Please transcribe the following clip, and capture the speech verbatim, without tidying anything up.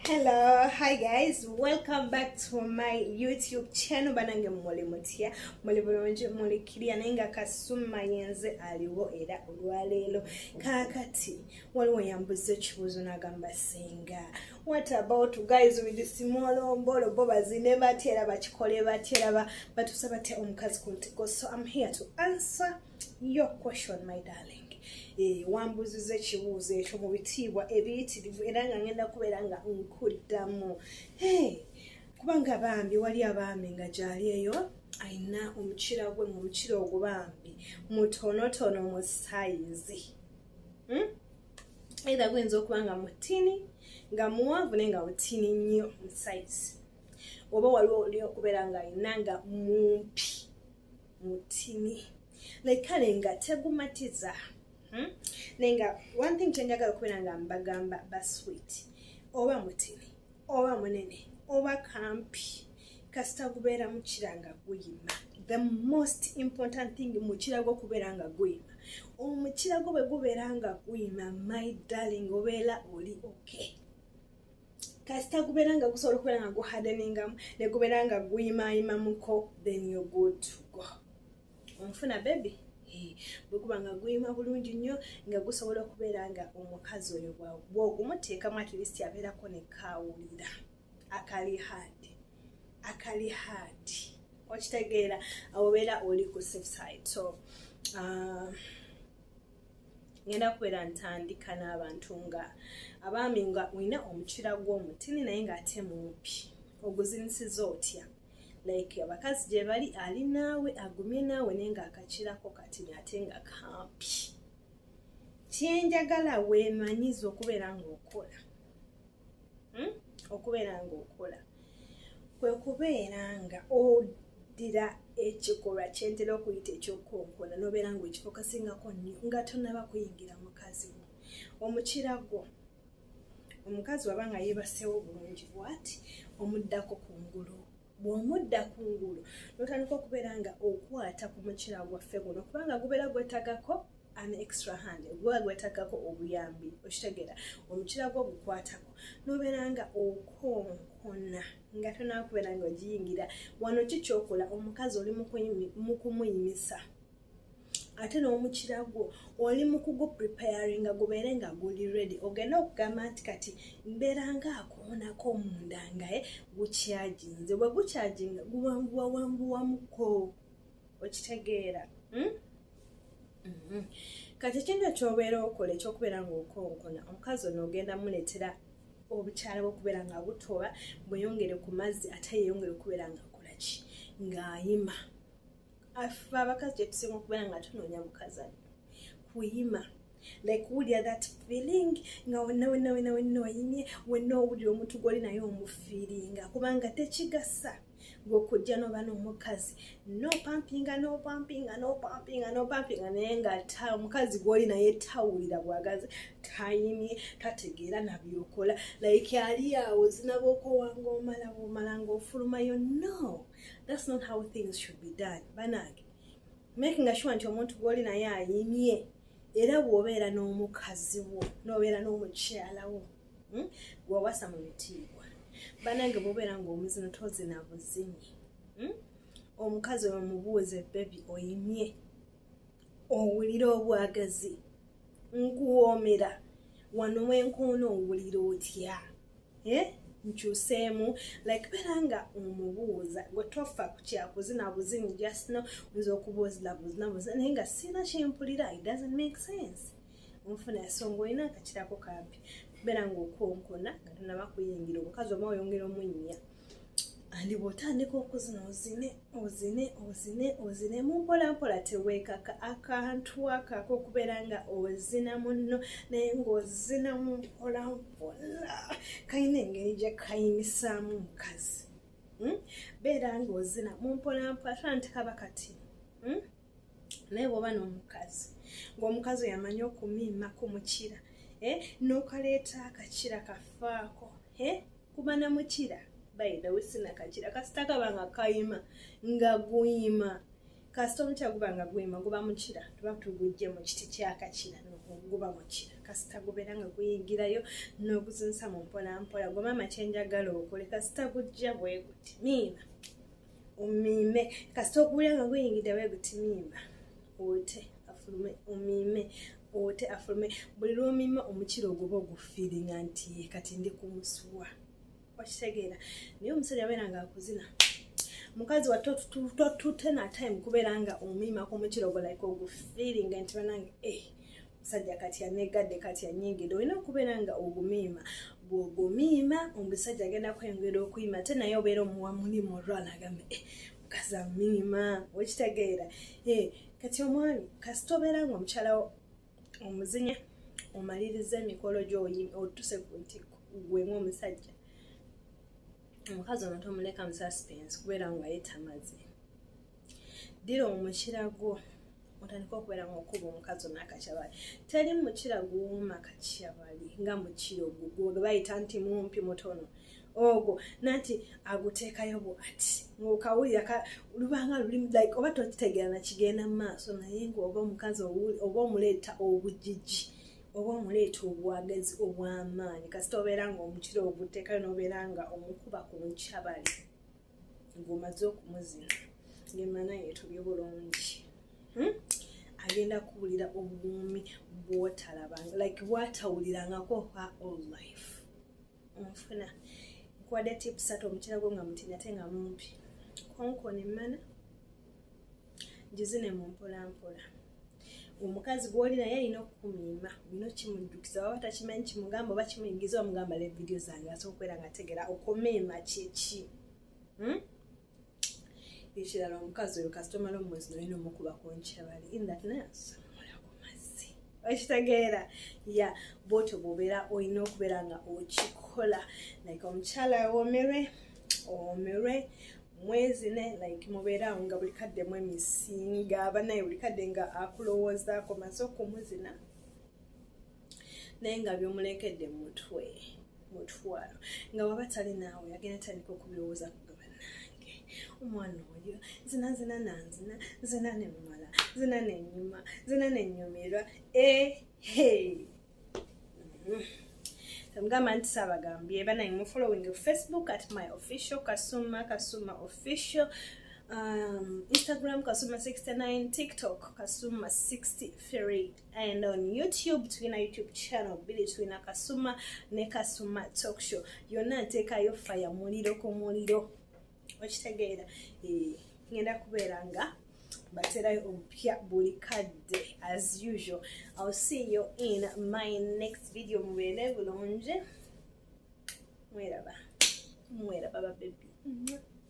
Hello, hi guys, welcome back to my YouTube channel. Banange mole mutia mole bulungi mole kiriya nenga Kasuma yenze aliwo era olwaleero kakati waliwo yambuze kibuzo nagamba singa. What about guys with the small mbolo boba zine batera bakikole batera batusaba te omukazi Kuntiko? So I'm here to answer your question, my darling. Eh wambuzize kibuzo ekyo mu bitibwa ebiyitirivu era nga ngenda kubeera nga nkuddamu. Hey, kubanga bambi wali abambi nga gyali eyo ayina omukira gwe mu mukira ogwo bambi mutonotono mu size. Hmm? Either gwenza okuba nga mutini nga muwanvu nenga mutini nnyo mu size. Oba waliwo oli okubeera nga ayina nga mumpi mutini. Like kale nga tegumatiza. Hmm? Nenga one thing chenjagala okubeera nga mbagamba ba sweet. Oba mutini, oba munene, oba kampi. Kasita gubeera mukira nga guyima. The most important thing mukira gwo kubeera nga guyima. Omukira gwo bwe gubeera nga guyima, my darling, obeera oli okay. Kasita gubeera nga gusobola okubeera nga guhardeningamu ne gubeera nga guyima muko, then you're good to go. Onfuna baby? Bwe kuba nga guyima bulungi nnyo nga gusobola okubeera nga omukazi oyo bw'ogumuteekamu at least abeerako ne kaawulira akali hard akali hard okitegeera obeera oli ku safe side. So uh, ngenda kubeera ntandika n'abantu nga abaami nga olina omukira gw'omutini naye ng'ate mumpi oguzinisiza otya. Like abakazi gye bali ali naawe agumye naawe nenga akakirako kati ate nga kampi. Kyenjagala weemanyiza okubeera ng'okola. Hmm? Okubeera ng'okola. Kwe kubeera nga oddira ekikolwa kyentera okuyita ekyokonkola n'obeera ng'ekifokasingako nnyo nga tonnaba kuyingira mukazi wo. Omukira gwo omukazi waba nga yeebaseewo bulungi bw'ati omuddako kungulu. Bw'omudda kungulu n'otandika okubeera nga okwata ku mukira gwaffe guno kubanga gubeera gwetagako an extra hand, gwa gwetagako obuyambi. Okitegeera omukira gwo gukwatako n'obeera nga okonkona nga tonaba kubeera nga ogiyingira. Wano kikyokola omukazi oli mu kumuyimisa ate n'omukira gwo oli mu kugu preparinga gubeere nga guli ready. Ogenda okugamba nti kati mbeera ng'akoonako munda nga gukyajinze. Bwe gukyajinga guwambuwa wambuwamuko. Okitegeera? Hmm? Mm-hmm. Kati ekintu ekyobeera okola ekyokubeera ng'okonkona omukazi ono ogenda muleetera obukyala bw'okubeera nga butoba bweyongere ku mazzi ate yeyongere okubeera nga akola ki ng'ayima. Afa abakazi gye tusinga okubeera nga tunoonya mukazi ali kuyima. Like wulira that feeling nga wenna wenna wenna wenna oyimye wenna owulira omuntu gw'oli naye omufiiringa kubanga tekigasa ng'okujja n'oba n'omukazi no pampinga no pampinga no pampinga no pampinga naye nga omukazi gw'oli naye tawulira bwagazi tayimye tategeera na byokola. Like ali awo zinabaokowanga omala bw'omala ng'ofulumayo. No, that's not how things should be done. Banage making sure nti omuntu gw'oli naye ayimye era bw'obeera n'omukazi wo n'obeera n'omukyala wo hmm? gw'owasa mu bitiibwa. Banange bw'obeera ng'omuzino tozina buzinyi. Hmm? Omukazi oyo mubuuze baby oyimye owulira obwagazi nkuwoomera wano mwenkoona owulira otya eh? Nkyuseemu like beera nga omubuuza gwe tofa ku kyakuzina buzinyi just no nza okubuuzira buzina buzina naye nga sina kyempulira. It doesn't make sense. Onfuna ensonga olina akakirako kampi beera ng'okonkona nga tonaba kuyingira omukazi oba oyongera omuyimya andi bw'otandika okuzina ozine ozine ozine ozine mu mpolampola teweekaka akantu akako okubeera nga ozina munno naye ng'ozina mu mpolampola kalina engeri gye kayimisaamu omukazi. Hmm? Beera ng'ozina mu mpolampola tandika bakati. Hmm? Naye bw'oba n'omukazi ng'omukazi oyo amanyi okumiima ku mukira eh? N'okaleeta akakira kafaako eh? Kuba na mukira by the way sina kachira kasita kabanga kayima nga guyima kasita omukyala guba nga gwima guba mukira tuba tugujje mu kiti kyakakira guba mukira kasita gubeera nga guyingirayo n'oguzinsa mu mpola mpola gwe maama kyenjagala okole kasita gujja bwe guti miima omiime kasita okuwulira nga guyingidde bwe guti miima ote afulume omiime ote afulume buli lw'omiima omukira oguba ogufiiringa nti kati ndi kumusuwa wakitegeera naye omusajja abeera nga akuzina mukazi wa totutena time kubeera nga omiima ku mukira ogwo like ogufiiringa nti banange eh musajja kati anegadde kati anyingidde olina okubeera nga ogumiima bw'ogumiima omusajja agenda kwengera okuyima ate naye obeera omuwa mulimu olwala agambe eh mukazi amiima wakitegeera eh kati omwami kasita obeera nga omukyala omuzinye omaliriza emikolo gy'otuse ku ntiko gwemu omusajja omukazi ono tomuleka mu suspense kubeera nga yeetamaze ddira omukira gwo otandika okubeera nga okuba omukazi ono akakyabali teri mukira guwuuma kakyabali nga mukira ogwo gwe bayita nti mumpi mutono ogwo nanti aguteekayo bwati ng'okawulira lubanga luli like oba tokitegeera nakigenda mu maaso naye ng'oba omukazi oba omuleeta obujiji oba omuleeta obwagazi obw'amaanyi kasita obeera nga omukira oguteekayo n'obeera nga omukuba ku nkyabali ng'omaze okumuzina ng'emana yeetubye bulungi agenda kuwulira obuwuumi bw'otalabanga like bw'atawulirangako kwa all life onfuna nkuwadde tips ate omukira gwo nga mutini ate nga mumpi konkona emmana gizine mu mpola mpola omukazi gw'oli naye alina okukumiima olina okimujjukiza waba takimanyi kimugamba oba kimuyingiza omugamba le vidiyo zange asobola okubeera nga ategeera okumiima kyeki ekirala omukazi oyo kasita omala omwezi nolina omukuba ku nkyabali in that nurse olaku mazzi okitegeera ya bwotyo bw'obeera olina okubeera nga okikola like omukyala awomerwe owomerwe mwezi ne like mubeera nga buli kadde mu emisinga banaye buli kadde nga akulowoozaako maze okumuzina naye nga by'omulekedde mutwe mutwalo nga waba tali naawe agenda tandika okubirowooza kugaba nange omwana oyo zina zina nanzina zina nemmala zina nennyuma zina nennyumirwa ehe Mugamba nti sabagambye banaye mu following Facebook at my official Kasuma Kasuma official um, Instagram Kasuma sixty-nine, TikTok Kasuma sixty-three, and on YouTube tulina YouTube channel bili tulina Kasuma ne Kasuma Talk Show yonna nteekayo fire muliro ku muliro okitegeera eh ngenda kubeera nga baterayo ompya buli kadde as usual. I'll see you in my next video. Mubeere bulungi. Mweraba. Mweraba baby.